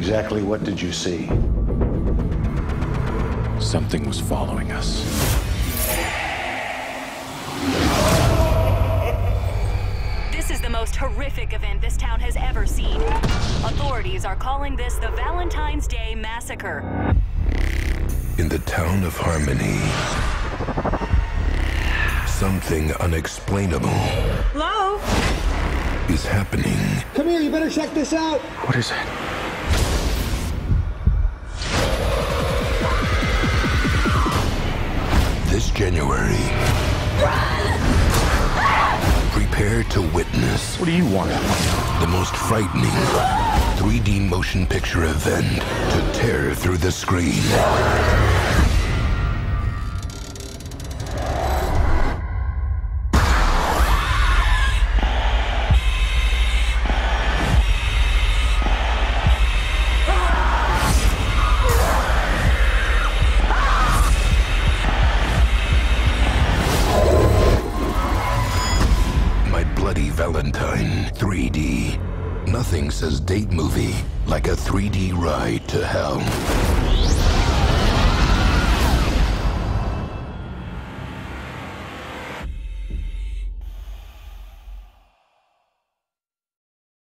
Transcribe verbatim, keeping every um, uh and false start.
Exactly what did you see? Something was following us. This is the most horrific event this town has ever seen. Authorities are calling this the Valentine's Day Massacre. In the town of Harmony, something unexplainable Hello? is happening. Come here, you better check this out. What is it? This January, prepare to witness What do you want? the most frightening three D motion picture event to tear through the screen. My Bloody Valentine three D. Nothing says date movie like a three D ride to hell.